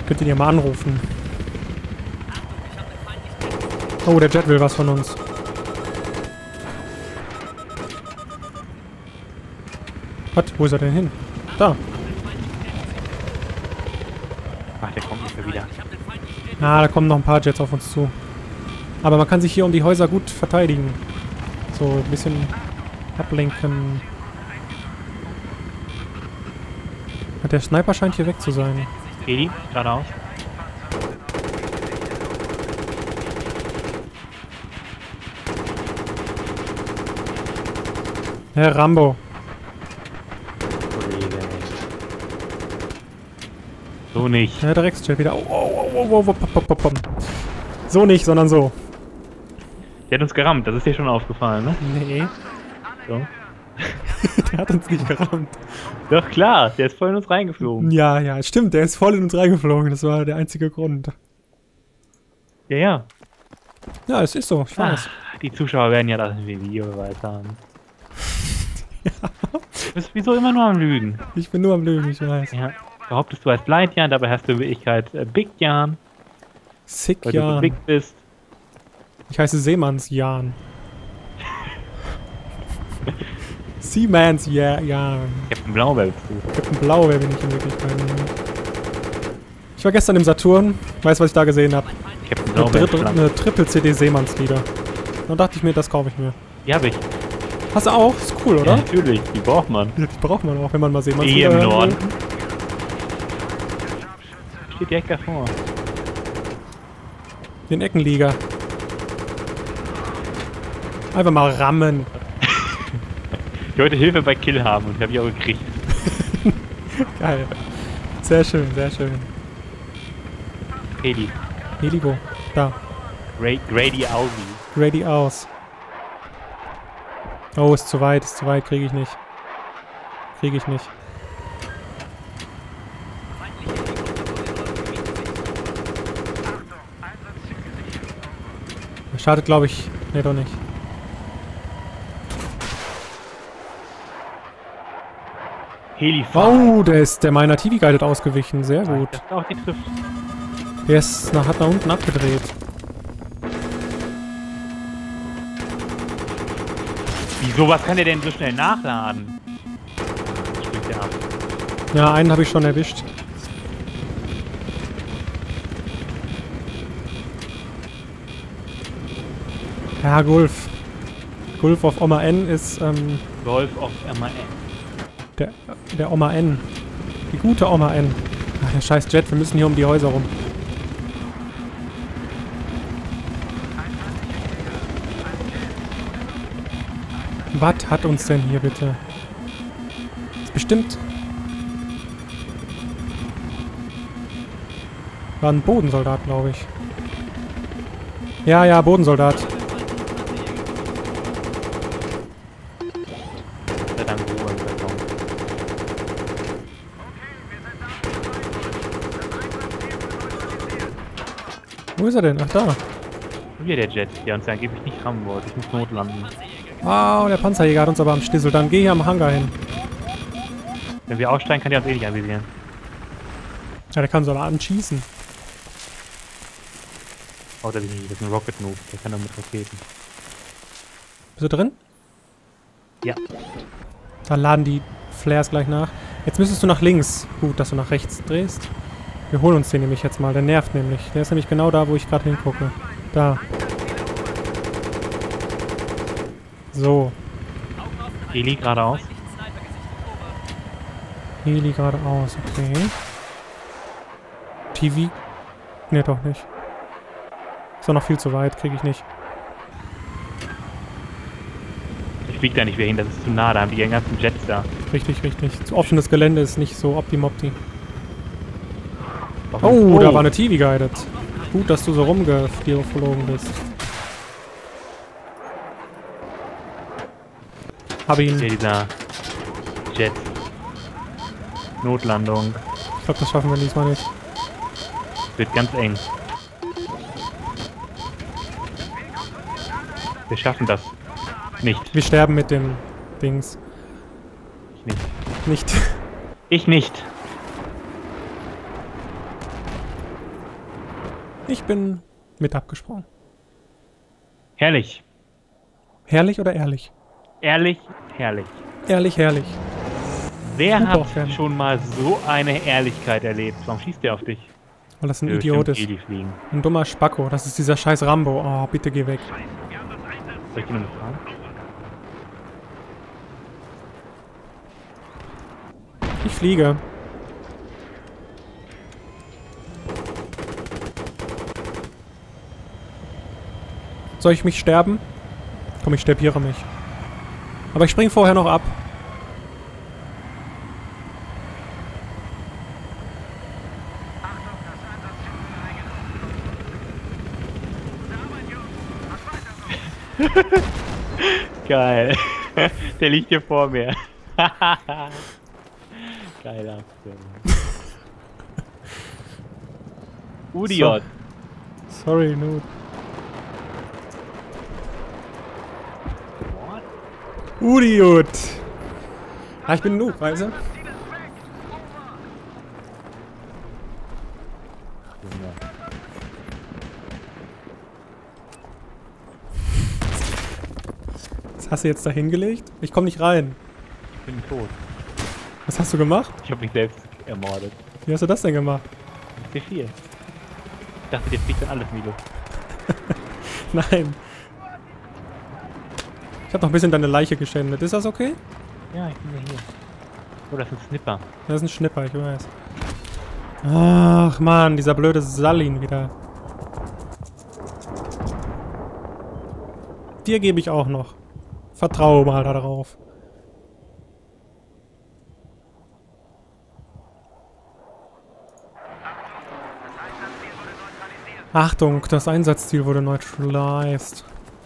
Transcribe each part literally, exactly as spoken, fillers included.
Könnt ihr ja mal anrufen. Oh, der Jet will was von uns. Was? Wo ist er denn hin? Da. Ach, der kommt nicht mehr wieder. Ah, da kommen noch ein paar Jets auf uns zu. Aber man kann sich hier um die Häuser gut verteidigen. So ein bisschen ablenken. Der Sniper scheint hier weg zu sein. Heli, geradeaus. Herr Rambo. So nicht. Ja, der Rex-Jet wieder. Oh, oh, oh, oh, oh, pop, pop, pop, pop. So nicht, sondern so. Der hat uns gerammt, das ist dir schon aufgefallen, ne? Nee. So. Der hat uns nicht gerammt. Doch klar, der ist voll in uns reingeflogen. Ja, ja, stimmt, der ist voll in uns reingeflogen. Das war der einzige Grund. Ja, ja. Ja, es ist so, ich weiß. Ah, die Zuschauer werden ja das Videobeweis haben. Ja. Du bist wieso immer nur am Lügen? Ich bin nur am Lügen, ich weiß. Ja. Behauptest du als Bleitjan, dabei hast du in Wirklichkeit äh, Big Jan. Sick Weil du so Jan. big bist. Ich heiße Seemanns Jan. Seaman's ja, Jan. Captain Blaubeer bist du. Captain Blaubeer bin ich in Wirklichkeit. Ich war gestern im Saturn. Weißt du, was ich da gesehen habe? Captain Eine, Blaubeer. Drittel- eine Triple-C D Seemannslieder. Dann dachte ich mir, das kaufe ich mir. Die hab ich. Hast du auch? Ist cool, oder? Ja, natürlich, die braucht man. Ja, die braucht man auch, wenn man mal Hier Seemannslieder im hören will. Norden. Steht direkt davor. Den Eckenlieger. Einfach mal rammen. Ich wollte Hilfe bei Kill haben und die habe ich auch gekriegt. Geil. Sehr schön, sehr schön. Heli. Heligo. Da. Gra Grady Audi. Ready aus. Oh, ist zu weit, ist zu weit, kriege ich nicht. Kriege ich nicht. Er startet, glaube ich. Ne, doch nicht. Heli. Oh, der ist der meiner T V-Guided ausgewichen. Sehr gut. Das auch die trifft. Der ist nach, hat nach unten abgedreht. Wieso, was kann der denn so schnell nachladen? Springt der ab. Ja, einen habe ich schon erwischt. Ja, Gulf. Gulf auf Oma N ist, ähm, Golf auf M A N. der, der Oma N. Die gute Oma N. Ach, der scheiß Jet, wir müssen hier um die Häuser rum. Was hat uns denn hier bitte? Ist bestimmt... War ein Bodensoldat, glaube ich. Ja, ja, Bodensoldat. Der dann Ruhe im Balkon. Wo ist er denn? Ach, da. Wieder der Jet, der uns angeblich nicht rammen wollte. Ich muss notlanden. Wow, der Panzerjäger hat uns aber am Stissel. Dann geh hier am Hangar hin. Wenn wir aussteigen, kann der uns eh nicht anvisieren. Ja, der kann so aber anschießen. Oh, das ist nicht. Das ist ein Rocket Move. Der kann doch mit Raketen. Bist du drin? Ja. Dann laden die Flares gleich nach. Jetzt müsstest du nach links. Gut, dass du nach rechts drehst. Wir holen uns den nämlich jetzt mal. Der nervt nämlich. Der ist nämlich genau da, wo ich gerade hingucke. Da. So. Heli geradeaus. Heli geradeaus. Okay. T V? Ne, doch nicht. Ist doch noch viel zu weit. Kriege ich nicht. Ich flieg da nicht mehr hin, das ist zu nah. Da haben die ihren ganzen Jets da. Richtig, richtig. Zu offenes Gelände ist nicht so optimopti. Oh, da war eine T V-Guided. Gut, dass du so rumgeflogen bist. Hab ihn. Hier dieser Jet. Notlandung. Ich glaube, das schaffen wir diesmal nicht. Wird ganz eng. Wir schaffen das. Nicht. Wir sterben mit dem Dings. Ich nicht. Nicht. Ich nicht. Ich bin mit abgesprungen. Herrlich. Herrlich oder ehrlich? Ehrlich, herrlich. Ehrlich, herrlich. Wer Super, hat Fan. schon mal so eine Ehrlichkeit erlebt? Warum schießt der auf dich? Weil das ein Nö, Idiot stimmt, ist. eh die fliegen. Ein dummer Spacko. Das ist dieser scheiß Rambo. Oh, bitte geh weg. Soll ich ihn noch fragen? Ich fliege. Soll ich mich sterben? Komm, ich sterbiere mich. Aber ich spring vorher noch ab. Geil. Der liegt hier vor mir. Geile Aktion. Udiot. So. Sorry, Noob. Udiot. Ah, ich bin ein Noob, weißt du? Was hast du jetzt da hingelegt? Ich komme nicht rein. Ich bin tot. Was hast du gemacht? Ich habe mich selbst ermordet. Wie hast du das denn gemacht? C vier. Ich dachte, dir fliegt dann alles in die Luft. Nein. Ich habe noch ein bisschen deine Leiche geschändet. Ist das okay? Ja, ich bin ja hier. Oh, das ist ein Snipper. Das ist ein Schnipper, ich weiß. Ach man, dieser blöde Salin wieder. Dir gebe ich auch noch. Vertraue mal darauf. Achtung, das Einsatzziel wurde neutralized.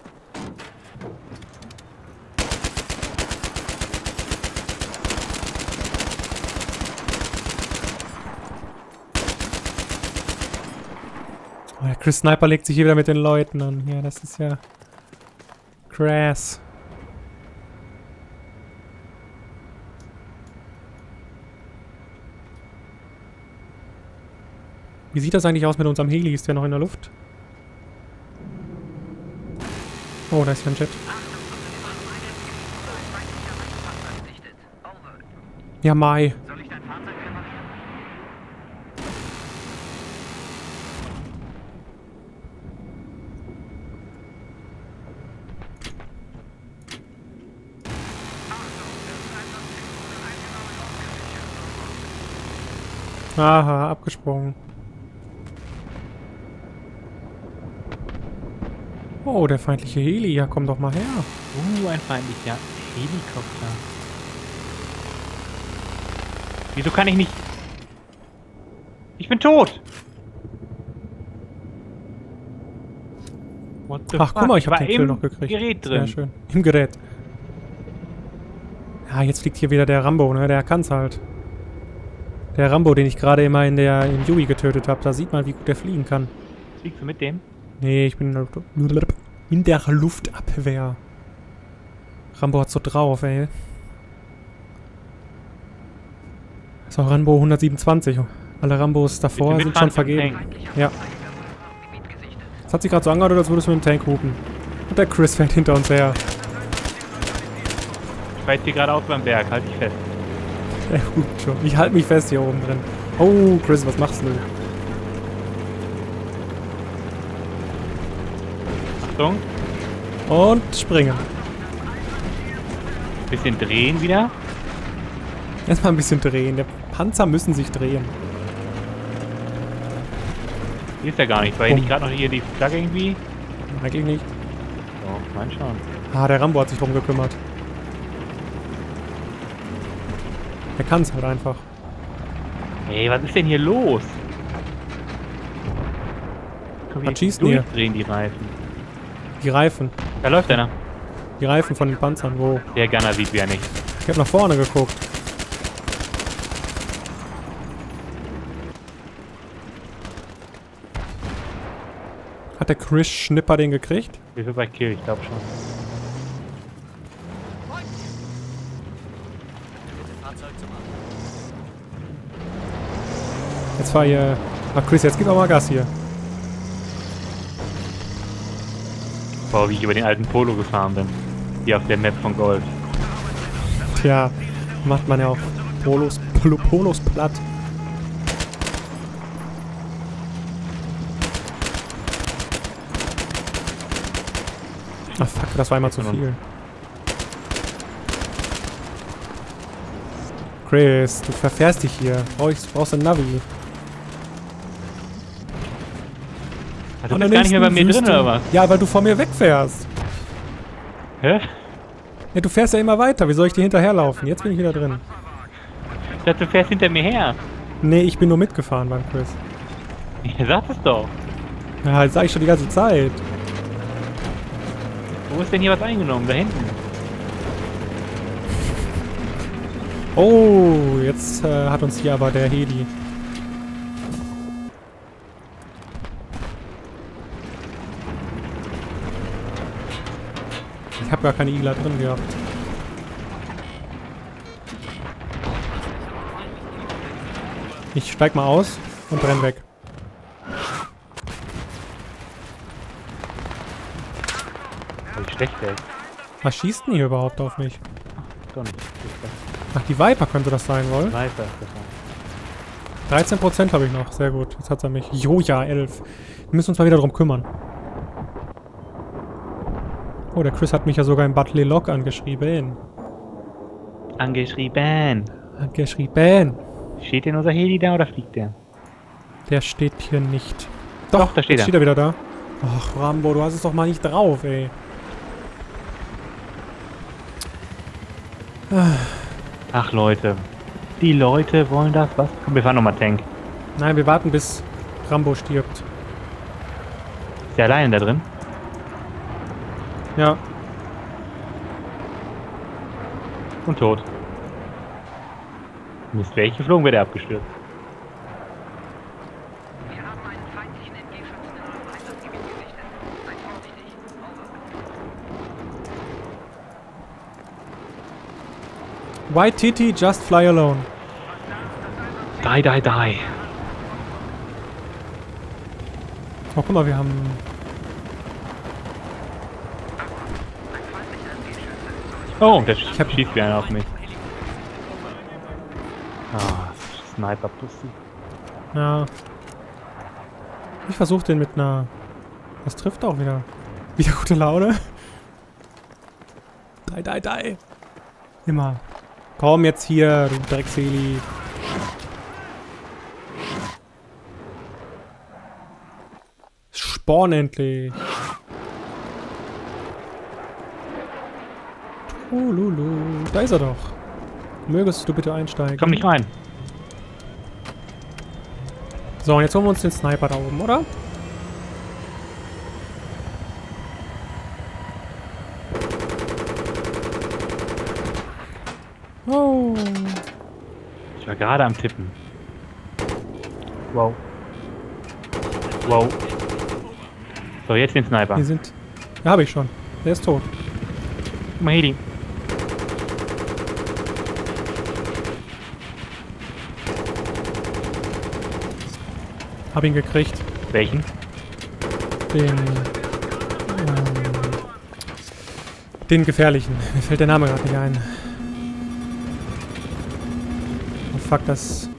Oh, der Chris Sniper legt sich hier wieder mit den Leuten an. Ja, das ist ja krass. Wie sieht das eigentlich aus mit unserem Heli? Ist der noch in der Luft? Oh, da ist ja ein Jet. Ja, Mai. Aha, abgesprungen. Oh, der feindliche Heli. Ja, komm doch mal her. Uh, ein feindlicher Helikopter. Wieso kann ich nicht... Ich bin tot! What the Ach, fuck? guck mal, ich hab war den Kill im noch gekriegt. Gerät Sehr drin. schön. Im Gerät. Ja, jetzt fliegt hier wieder der Rambo, ne? Der kann's halt. Der Rambo, den ich gerade immer in der im Yui getötet habe. Da sieht man, wie gut der fliegen kann. Fliegst du mit dem? Nee, ich bin in der Luftabwehr. Rambo hat so drauf, ey. So, Rambo hundertsiebenundzwanzig. Alle Rambos davor Bitte sind schon mitfahren zum vergeben. Ja. Das hat sich gerade so angehört, als würdest du mit dem Tank hupen. Und der Chris fährt hinter uns her. Ich weiß hier gerade auf beim Berg, halt dich fest. Er hupt schon. Ich halte mich fest hier oben drin. Oh, Chris, was machst du? Achtung. Und springen. Bisschen drehen wieder. Erstmal ein bisschen drehen. Der Panzer müssen sich drehen. Hier ist ja gar nicht. War hier nicht gerade noch hier die Flagge irgendwie? Eigentlich nicht. Doch, mein schon. Ah, der Rambo hat sich drum gekümmert. Der kann's halt einfach. Ey, was ist denn hier los? Komm, Was schießt denn hier? durchdrehen die Reifen. Die Reifen. Da läuft einer. Die Reifen von den Panzern. Wo? Der Gunner sieht wie er nicht. Ich hab nach vorne geguckt. Hat der Chris Schnipper den gekriegt? Wir sind bei Kill, ich glaube schon. Jetzt fahr hier. Ach Chris, jetzt gib auch mal Gas hier. Boah, wie ich über den alten Polo gefahren bin. Hier auf der Map von Gold. Tja, macht man ja auch Polos, Polo, Polos platt. Ach fuck, das war einmal zu viel. Chris, du verfährst dich hier. Brauchst, brauchst ein Navi. Also du bist gar nicht mehr bei mir drin, oder was? Ja, weil du vor mir wegfährst. Hä? Ja, du fährst ja immer weiter. Wie soll ich dir hinterherlaufen? Jetzt bin ich wieder drin. Ich dachte, du fährst hinter mir her. Nee, ich bin nur mitgefahren beim Chris. Ja, sag es doch. Ja, das sag ich schon die ganze Zeit. Wo ist denn hier was eingenommen? Da hinten. Oh, jetzt äh, hat uns hier aber der Heli. Ich habe gar keine Igla drin gehabt. Ich steig mal aus und renn weg. Ich schlecht, ey. Was schießt denn hier überhaupt auf mich? Doch nicht. Ach, die Viper könnte das sein, wohl? Weiter ist das dann. dreizehn Prozent habe ich noch. Sehr gut. Jetzt hat er mich. Jo, ja, elf. Wir müssen uns mal wieder drum kümmern. Oh, der Chris hat mich ja sogar im Butley Log angeschrieben. Angeschrieben. Angeschrieben. Steht denn unser Heli da oder fliegt der? Der steht hier nicht. Doch, Doch, da steht jetzt er. steht er wieder da. Ach, Rambo, du hast es doch mal nicht drauf, ey. Ach, Leute. Die Leute wollen das, was? Komm, wir fahren nochmal Tank. Nein, wir warten, bis Rambo stirbt. Ist der alleine da drin? Ja. Und tot. Mist, wäre ich geflogen, wäre der abgestürzt. Wir haben einen feindlichen M G-Schützen in eurem Einsatzgebiet gesichtet. Seid vorsichtig. Over. White Titty, just fly alone. Die, die, die. Oh, guck mal, wir haben... Oh, der Ich hab- schießt wie einer auf mich. Ah, Sniper-Pussy. Ja. Ich versuche den mit einer... Das trifft auch wieder. Wieder gute Laune. Die, die, die. Immer. Komm jetzt hier, du Dreckseli. Spawn endlich. Oh, Lulu. Da ist er doch. Mögest du bitte einsteigen? Komm nicht rein. So, und jetzt holen wir uns den Sniper da oben, oder? Oh. Ich war gerade am Tippen. Wow. Wow. So, jetzt den Sniper. Hier sind... Ja, habe ich schon. Der ist tot. Guck mal, Heli. Hab ihn gekriegt. Welchen? Den... Ähm, den gefährlichen. Mir fällt der Name gerade nicht ein. Oh fuck, das...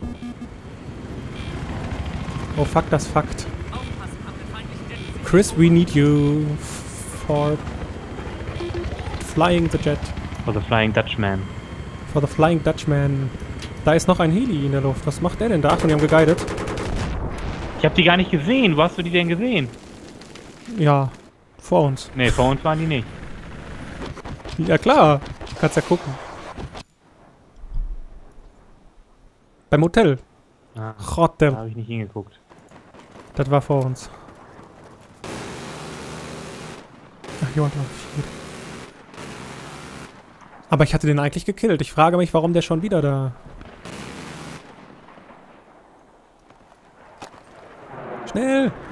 Oh fuck, das Fakt. Chris, we need you for flying the jet. For the Flying Dutchman. For the Flying Dutchman. Da ist noch ein Heli in der Luft. Was macht der denn da? Und die haben geguidet. Ich hab die gar nicht gesehen. Wo hast du die denn gesehen? Ja, vor uns. Ne, vor uns waren die nicht. Ja klar, kannst ja gucken. Beim Hotel. Ah, da Hotel. habe ich nicht hingeguckt. Das war vor uns. Ach, hier unten. Aber ich hatte den eigentlich gekillt. Ich frage mich, warum der schon wieder da... Schnell!